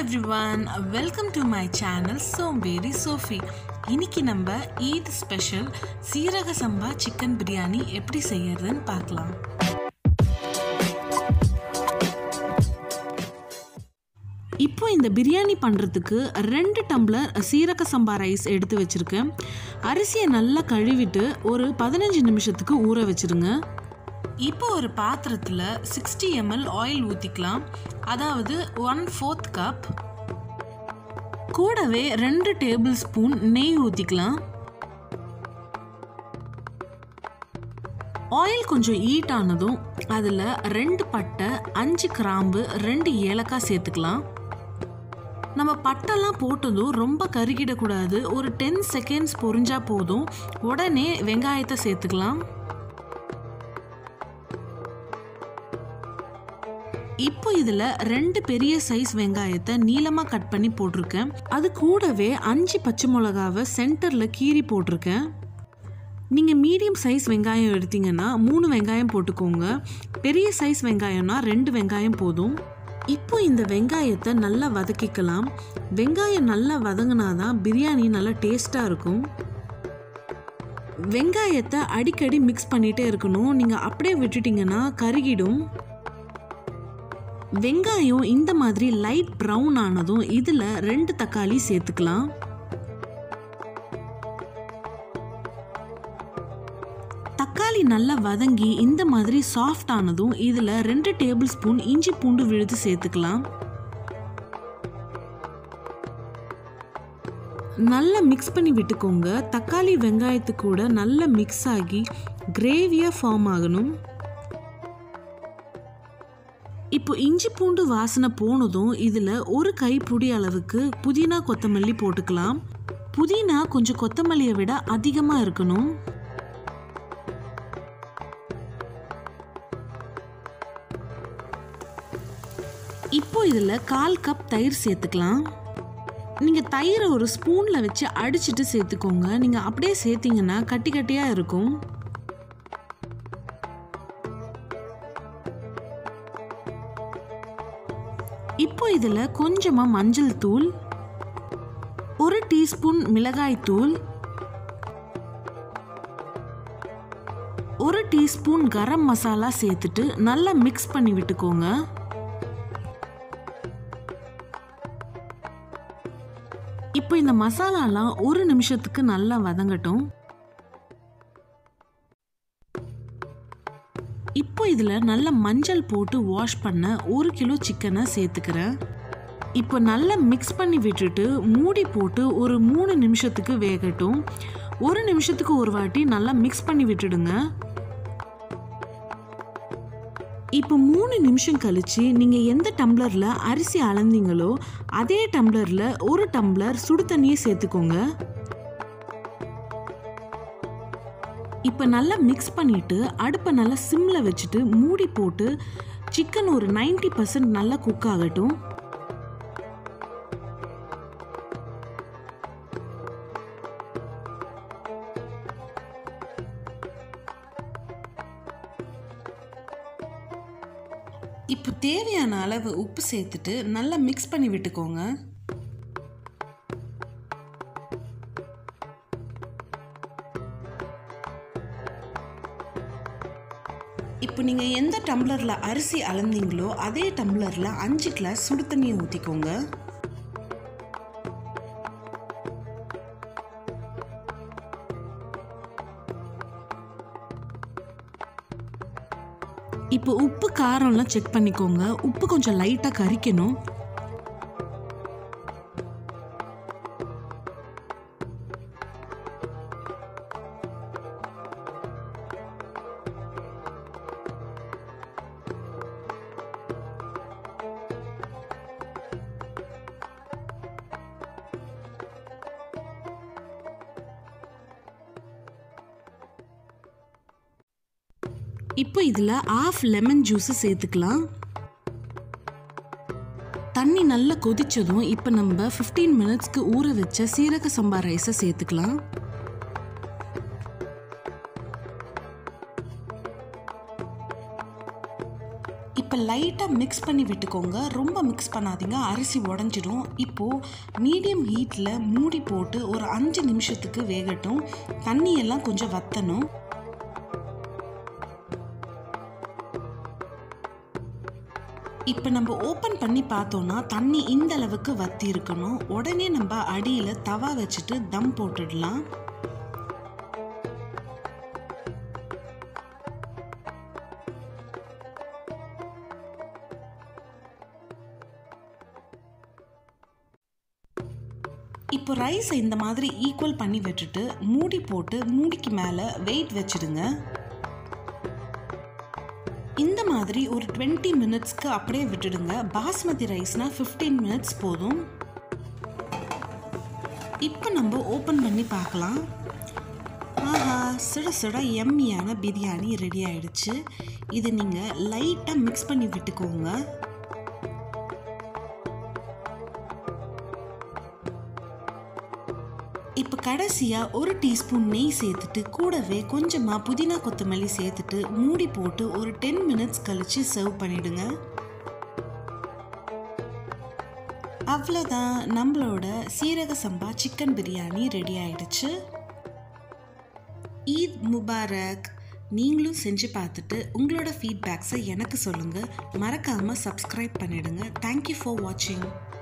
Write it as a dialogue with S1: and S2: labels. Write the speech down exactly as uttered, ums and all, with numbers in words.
S1: everyone, welcome to my channel Somberi Sophie. இன்னைக்கு நம்ம Eid special சீரக சம்பா சிக்கன் பிரியாணி எப்படி செய்யறதுன்னு பார்க்கலாம். இப்போ இந்த பிரியாணி பண்ணுறதுக்கு ரெண்டு டம்ளர் சீரக சம்பா ரைஸ் எடுத்து வச்சுருக்கேன். அரிசியை நல்லா கழுவிட்டு ஒரு பதினஞ்சு நிமிஷத்துக்கு ஊற வச்சுருங்க. இப்போ ஒரு பாத்திரத்தில் சிக்ஸ்டி எம்எல் ஆயில் ஊற்றிக்கலாம், அதாவது ஒன் ஃபோர்த் கப். கூடவே ரெண்டு டேபிள் ஸ்பூன் நெய் ஊற்றிக்கலாம். ஆயில் கொஞ்சம் ஹீட் ஆனதும் அதில் ரெண்டு பட்டை, அஞ்சு கிராம்பு, ரெண்டு ஏலக்காய் சேர்த்துக்கலாம். நம்ம பட்டெல்லாம் போட்டதும் ரொம்ப கருகிடக்கூடாது. ஒரு டென் செகண்ட்ஸ் பொரிஞ்சா போதும். உடனே வெங்காயத்தை சேர்த்துக்கலாம். இப்போ இதில் ரெண்டு பெரிய சைஸ் வெங்காயத்தை நீளமாக கட் பண்ணி போட்டிருக்கேன். அது கூடவே அஞ்சு பச்சை மிளகாவை சென்டரில் கீறி போட்டிருக்கேன். நீங்கள் மீடியம் சைஸ் வெங்காயம் எடுத்தீங்கன்னா மூணு வெங்காயம் போட்டுக்கோங்க. பெரிய சைஸ் வெங்காயம்னா ரெண்டு வெங்காயம் போதும். இப்போ இந்த வெங்காயத்தை நல்லா வதக்கிக்கலாம். வெங்காயம் நல்லா வதங்கினாதான் பிரியாணி நல்லா டேஸ்ட்டாக இருக்கும். வெங்காயத்தை அடிக்கடி மிக்ஸ் பண்ணிகிட்டே இருக்கணும். நீங்கள் அப்படியே விட்டுட்டிங்கன்னா கருகிடும். வெங்காயம் இந்த மாதிரி லைட் ப்ரௌன் ஆனதும் இதில் ரெண்டு தக்காளி சேர்த்துக்கலாம். தக்காளி நல்லா வதங்கி இந்த மாதிரி சாஃப்ட் ஆனதும் இதில் ரெண்டு டேபிள் ஸ்பூன் இஞ்சி பூண்டு விழுது சேர்த்துக்கலாம். நல்லா மிக்ஸ் பண்ணி விட்டுக்கோங்க. தக்காளி வெங்காயத்து கூட நல்லா மிக்ஸ் ஆகி கிரேவியாக ஃபார்ம் ஆகணும். இப்போ இஞ்சி பூண்டு வாசனை போனதும் இதில் ஒரு கைப்பிடி அளவுக்கு புதினா கொத்தமல்லி போட்டுக்கலாம். புதினா கொஞ்சம் கொத்தமல்லியை விட அதிகமாக இருக்கணும். இப்போ இதில் கால் கப் தயிர் சேர்த்துக்கலாம். நீங்கள் தயிரை ஒரு ஸ்பூனில் வச்சு அடிச்சுட்டு சேர்த்துக்கோங்க. நீங்கள் அப்படியே சேர்த்திங்கன்னா கட்டி கட்டியாக இருக்கும். இப்போ இதில் கொஞ்சமாக மஞ்சள் தூள், ஒரு டீஸ்பூன் மிளகாய் தூள், ஒரு டீஸ்பூன் கரம் மசாலா சேர்த்துட்டு நல்லா மிக்ஸ் பண்ணி விட்டுக்கோங்க. இப்போ இந்த மசாலாலாம் ஒரு நிமிஷத்துக்கு நல்லா வதங்கட்டும். இப்போ இதில் நல்ல மஞ்சள் போட்டு வாஷ் பண்ண ஒரு கிலோ சிக்கனை சேர்த்துக்கிறேன். இப்போ நல்லா மிக்ஸ் பண்ணி விட்டுட்டு மூடி போட்டு ஒரு மூணு நிமிஷத்துக்கு வேகட்டும். ஒரு நிமிஷத்துக்கு ஒரு வாட்டி நல்லா மிக்ஸ் பண்ணி விட்டுடுங்க. இப்போ மூணு நிமிஷம் கழிச்சு நீங்கள் எந்த டம்ளரில் அரிசி அளந்தீங்களோ அதே டம்ளரில் ஒரு டம்ளர் சுடு தண்ணியை சேர்த்துக்கோங்க. இப்போ நல்லா மிக்ஸ் பண்ணிவிட்டு அடுப்பை நல்லா சிம்மில் வச்சுட்டு மூடி போட்டு சிக்கன் ஒரு நைன்டி பர்சன்ட் நல்லா குக் ஆகட்டும். இப்போ தேவையான அளவு உப்பு சேர்த்துட்டு நல்லா மிக்ஸ் பண்ணி விட்டுக்கோங்க. இப்போ நீங்கள் எந்த டம்ளரில் அரிசி அளந்தீங்களோ அதே டம்ளரில் அஞ்சு கிளாஸ் சுடு தண்ணியை ஊற்றிக்கோங்க. இப்போ உப்பு காரம்லாம் செக் பண்ணிக்கோங்க. உப்பு கொஞ்சம் லைட்டாக கரிக்கணும். இப்போ இதில் ஆஃப் லெமன் ஜூஸை சேர்த்துக்கலாம். தண்ணி நல்லா கொதிச்சதும் இப்போ நம்ம ஃபிஃப்டீன் மினிட்ஸ்க்கு ஊற வச்ச சீரக சம்பா ரைஸை சேர்த்துக்கலாம். இப்போ இப்போ லைட்டாக மிக்ஸ் பண்ணி விட்டுக்கோங்க, ரொம்ப மிக்ஸ் பண்ணாதீங்க, அரிசி உடஞ்சிடும். இப்போது மீடியம் ஹீட்டில் மூடி போட்டு ஒரு அஞ்சு நிமிஷத்துக்கு வேகட்டும். தண்ணியெல்லாம் கொஞ்சம் வற்றணும். இப்போ நம்ம ஓப்பன் பண்ணி பார்த்தோன்னா தண்ணி இந்த அளவுக்கு வற்றி இருக்கணும். உடனே நம்ம அடியில் தவா வச்சுட்டு தம் போட்டுடலாம். இப்போ ரைஸை இந்த மாதிரி ஈக்குவல் பண்ணி விட்டுட்டு மூடி போட்டு மூடிக்கு மேலே வெயிட் வச்சிடுங்க. இந்த மாதிரி ஒரு டுவெண்ட்டி மினிட்ஸ்க்கு அப்படியே விட்டுடுங்க. பாஸ்மதி ரைஸ்னால் ஃபிஃப்டீன் மினிட்ஸ் போதும். இப்போ நம்ம ஓப்பன் பண்ணி பார்க்கலாம். ஆஹா, சுட சுட எம்மியான பிரியாணி ரெடி ஆயிடுச்சு. இது நீங்கள் லைட்டாக மிக்ஸ் பண்ணி விட்டுக்கோங்க. இப்போ கடைசியாக ஒரு டீஸ்பூன் நெய் சேர்த்துட்டு கூடவே கொஞ்சமாக புதினா கொத்தமல்லி சேர்த்துட்டு மூடி போட்டு ஒரு டென் மினிட்ஸ் கழித்து சர்வ் பண்ணிவிடுங்க. அவ்வளோதான், நம்மளோட சீரக சம்பா சிக்கன் பிரியாணி ரெடி ஆயிடுச்சு. ஈத் முபாரக். நீங்களும் செஞ்சு பார்த்துட்டு உங்களோட ஃபீட்பேக்ஸை எனக்கு சொல்லுங்கள். மறக்காமல் சப்ஸ்கிரைப் பண்ணிவிடுங்க. தேங்க்யூ ஃபார் வாட்சிங்.